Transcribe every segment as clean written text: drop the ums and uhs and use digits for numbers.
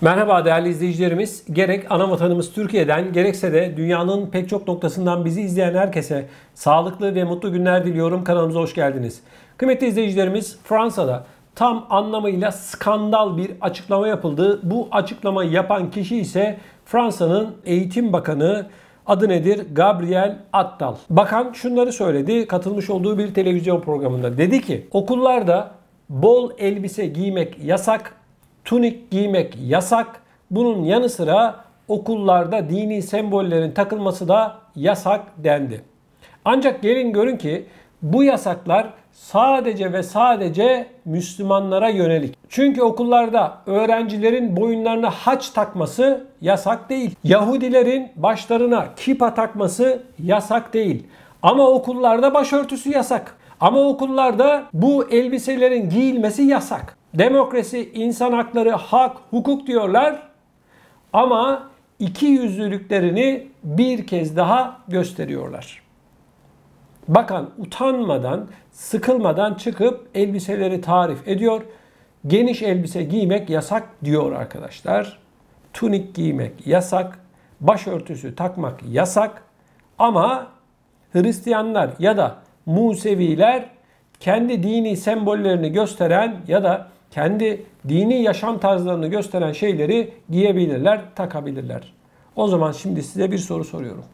Merhaba değerli izleyicilerimiz. Gerek ana vatanımız Türkiye'den gerekse de dünyanın pek çok noktasından bizi izleyen herkese sağlıklı ve mutlu günler diliyorum. Kanalımıza hoş geldiniz. Kıymetli izleyicilerimiz, Fransa'da tam anlamıyla skandal bir açıklama yapıldı. Bu açıklamayı yapan kişi ise Fransa'nın Eğitim Bakanı. Adı nedir? Gabriel Attal. Bakan şunları söyledi katılmış olduğu bir televizyon programında. Dedi ki okullarda bol elbise giymek yasak, tunik giymek yasak. Bunun yanı sıra okullarda dini sembollerin takılması da yasak dendi. Ancak gelin görün ki bu yasaklar sadece ve sadece Müslümanlara yönelik. Çünkü okullarda öğrencilerin boyunlarına haç takması yasak değil. Yahudilerin başlarına kipa takması yasak değil. Ama okullarda başörtüsü yasak. Ama okullarda bu elbiselerin giyilmesi yasak. Demokrasi, insan hakları, hak, hukuk diyorlar ama ikiyüzlülüklerini bir kez daha gösteriyorlar. Bakan utanmadan, sıkılmadan çıkıp elbiseleri tarif ediyor. Geniş elbise giymek yasak diyor arkadaşlar. Tunik giymek yasak, başörtüsü takmak yasak ama Hristiyanlar ya da Museviler kendi dini sembollerini gösteren ya da kendi dini yaşam tarzlarını gösteren şeyleri giyebilirler, takabilirler. O zaman şimdi size bir soru soruyorum.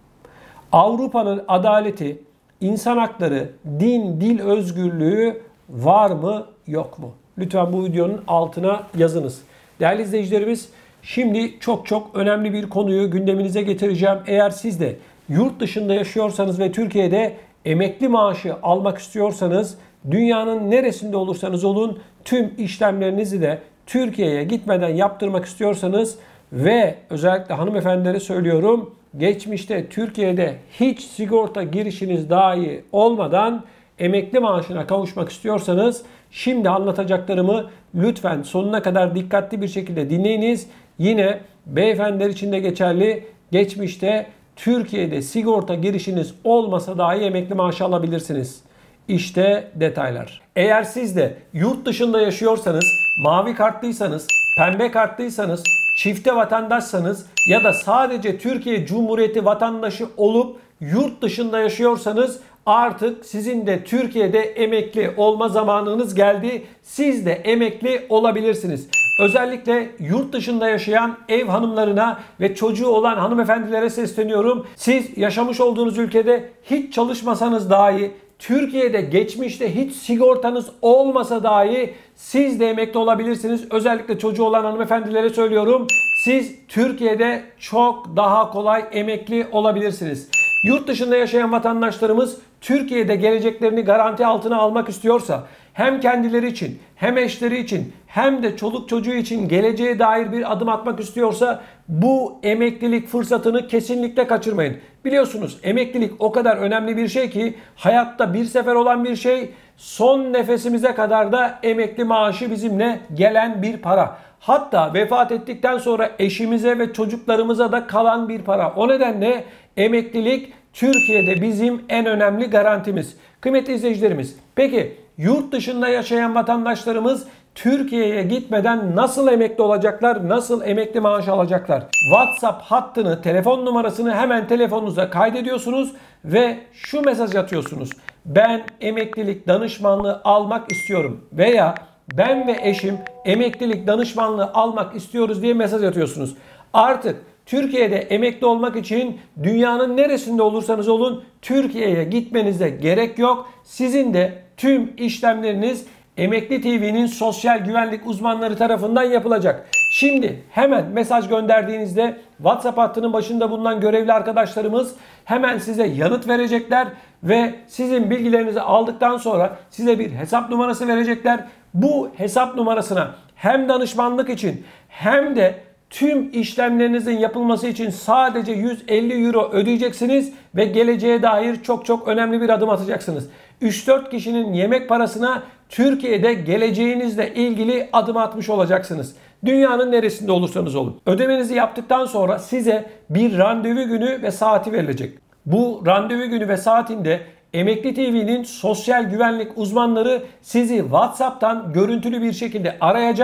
Avrupa'nın adaleti, insan hakları, din, dil özgürlüğü var mı, yok mu? Lütfen bu videonun altına yazınız. Değerli izleyicilerimiz, şimdi çok önemli bir konuyu gündeminize getireceğim. Eğer siz de yurt dışında yaşıyorsanız ve Türkiye'de emekli maaşı almak istiyorsanız, dünyanın neresinde olursanız olun tüm işlemlerinizi de Türkiye'ye gitmeden yaptırmak istiyorsanız ve özellikle hanımefendilere söylüyorum, geçmişte Türkiye'de hiç sigorta girişiniz dahi olmadan emekli maaşına kavuşmak istiyorsanız şimdi anlatacaklarımı lütfen sonuna kadar dikkatli bir şekilde dinleyiniz. Yine beyefendiler için de geçerli, geçmişte Türkiye'de sigorta girişiniz olmasa dahi emekli maaşı alabilirsiniz. İşte detaylar. Eğer siz de yurt dışında yaşıyorsanız, mavi kartlıysanız, pembe kartlıysanız, çifte vatandaşsanız ya da sadece Türkiye Cumhuriyeti vatandaşı olup yurt dışında yaşıyorsanız artık sizin de Türkiye'de emekli olma zamanınız geldi. Siz de emekli olabilirsiniz. Özellikle yurt dışında yaşayan ev hanımlarına ve çocuğu olan hanımefendilere sesleniyorum. Siz yaşamış olduğunuz ülkede hiç çalışmasanız dahi, Türkiye'de geçmişte hiç sigortanız olmasa dahi siz de emekli olabilirsiniz. Özellikle çocuğu olan hanımefendilere söylüyorum. Siz Türkiye'de çok daha kolay emekli olabilirsiniz. Yurt dışında yaşayan vatandaşlarımız Türkiye'de geleceklerini garanti altına almak istiyorsa, hem kendileri için hem eşleri için hem de çoluk çocuğu için geleceğe dair bir adım atmak istiyorsa bu emeklilik fırsatını kesinlikle kaçırmayın. Biliyorsunuz emeklilik o kadar önemli bir şey ki hayatta bir sefer olan bir şey, son nefesimize kadar da emekli maaşı bizimle gelen bir para. Hatta vefat ettikten sonra eşimize ve çocuklarımıza da kalan bir para. O nedenle emeklilik Türkiye'de bizim en önemli garantimiz. Kıymetli izleyicilerimiz, peki yurt dışında yaşayan vatandaşlarımız Türkiye'ye gitmeden nasıl emekli olacaklar, nasıl emekli maaşı alacaklar? WhatsApp hattını, telefon numarasını hemen telefonunuza kaydediyorsunuz ve şu mesaj atıyorsunuz. Ben emeklilik danışmanlığı almak istiyorum veya ben ve eşim emeklilik danışmanlığı almak istiyoruz diye mesaj atıyorsunuz. Artık Türkiye'de emekli olmak için dünyanın neresinde olursanız olun Türkiye'ye gitmenize gerek yok. Sizin de tüm işlemleriniz Emekli TV'nin sosyal güvenlik uzmanları tarafından yapılacak. Şimdi hemen mesaj gönderdiğinizde WhatsApp hattının başında bulunan görevli arkadaşlarımız hemen size yanıt verecekler ve sizin bilgilerinizi aldıktan sonra size bir hesap numarası verecekler. Bu hesap numarasına hem danışmanlık için hem de tüm işlemlerinizin yapılması için sadece 150 euro ödeyeceksiniz ve geleceğe dair çok önemli bir adım atacaksınız. 3-4 kişinin yemek parasına Türkiye'de geleceğinizle ilgili adım atmış olacaksınız. Dünyanın neresinde olursanız olun. Ödemenizi yaptıktan sonra size bir randevu günü ve saati verilecek. Bu randevu günü ve saatinde Emekli TV'nin sosyal güvenlik uzmanları sizi WhatsApp'tan görüntülü bir şekilde arayacak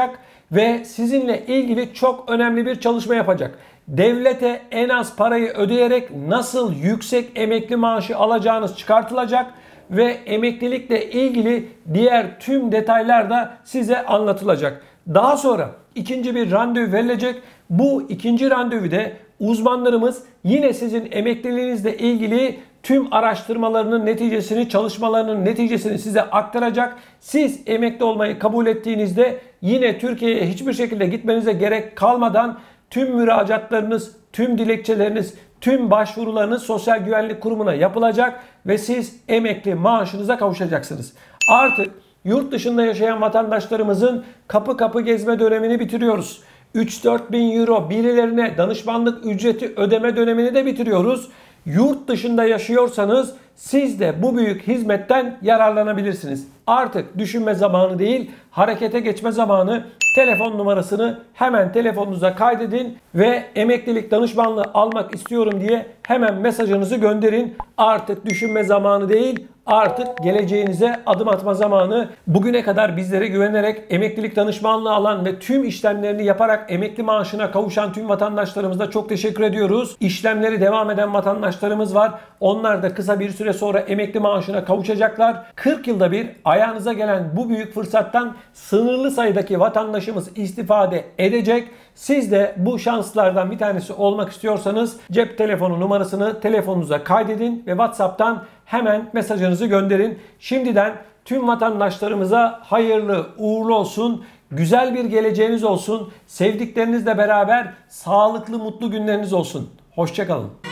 ve sizinle ilgili çok önemli bir çalışma yapacak. Devlete en az parayı ödeyerek nasıl yüksek emekli maaşı alacağınız çıkartılacak ve emeklilikle ilgili diğer tüm detaylar da size anlatılacak. Daha sonra ikinci bir randevu verilecek. Bu ikinci randevuda uzmanlarımız yine sizin emekliliğinizle ilgili tüm araştırmalarının neticesini, çalışmalarının neticesini size aktaracak. Siz emekli olmayı kabul ettiğinizde yine Türkiye'ye hiçbir şekilde gitmenize gerek kalmadan tüm müracaatlarınız, tüm dilekçeleriniz, tüm başvurularınız Sosyal Güvenlik Kurumu'na yapılacak ve siz emekli maaşınıza kavuşacaksınız. Artık yurt dışında yaşayan vatandaşlarımızın kapı kapı gezme dönemini bitiriyoruz. 3-4 bin euro birilerine danışmanlık ücreti ödeme dönemini de bitiriyoruz. Yurt dışında yaşıyorsanız siz de bu büyük hizmetten yararlanabilirsiniz. Artık düşünme zamanı değil, harekete geçme zamanı. Telefon numarasını hemen telefonunuza kaydedin ve emeklilik danışmanlığı almak istiyorum diye hemen mesajınızı gönderin. Artık düşünme zamanı değil, artık geleceğinize adım atma zamanı. Bugüne kadar bizlere güvenerek emeklilik danışmanlığı alan ve tüm işlemlerini yaparak emekli maaşına kavuşan tüm vatandaşlarımıza çok teşekkür ediyoruz. İşlemleri devam eden vatandaşlarımız var. Onlar da kısa bir süre sonra emekli maaşına kavuşacaklar. 40 yılda bir ayağınıza gelen bu büyük fırsattan sınırlı sayıdaki vatandaşımız istifade edecek. Siz de bu şanslardan bir tanesi olmak istiyorsanız cep telefonu numarasını telefonunuza kaydedin ve WhatsApp'tan hemen mesajınızı gönderin. Şimdiden tüm vatandaşlarımıza hayırlı uğurlu olsun. Güzel bir geleceğiniz olsun. Sevdiklerinizle beraber sağlıklı mutlu günleriniz olsun. Hoşça kalın.